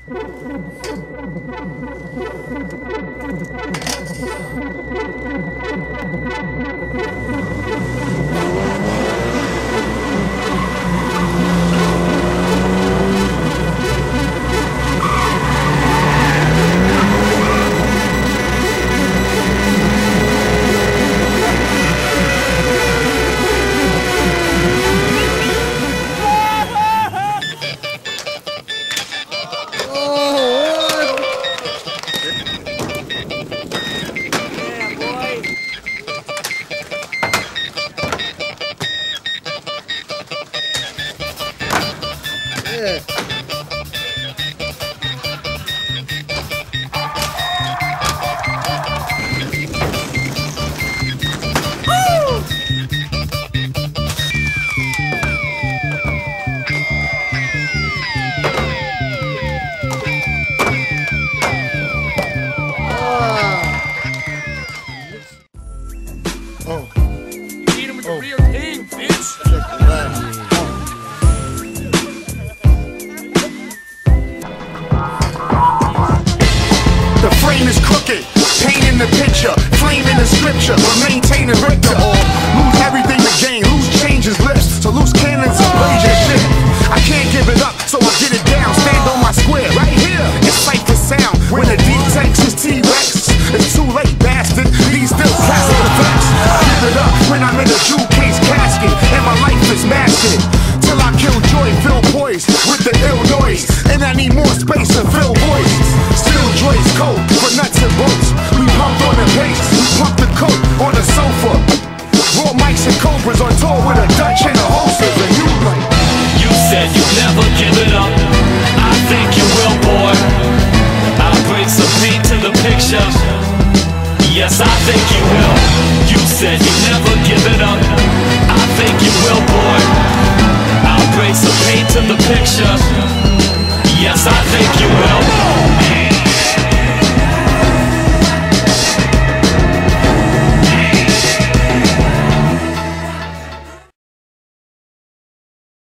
Is crooked, pain in the picture, flame in the scripture, but maintaining Richter or lose everything to gain, lose changes lips, so loose cannons and blaze your shit. I can't give it up, so I get it down, stand on my square, right here. It's sight for sound, when the deep takes his T-Rex. It's too late, bastard, these still classic effects. I give it up when I'm in a jewel case casket, and my life is mastered. Till I kill joy, fill poise with the ill noise, and I need more space to fill voices. Still joy's cold for nuts and bolts. We pumped on the bass, we pumped the coat on the sofa. Raw mics and cobras on tour with a Dutch and a holsters, and you like. You said you'd never give it up. I think you will, boy. I'll bring some paint to the picture. Yes, I think you will. You said you'd never give it up. I think you will, boy. I'll bring some paint to the picture. Yes, I think you will.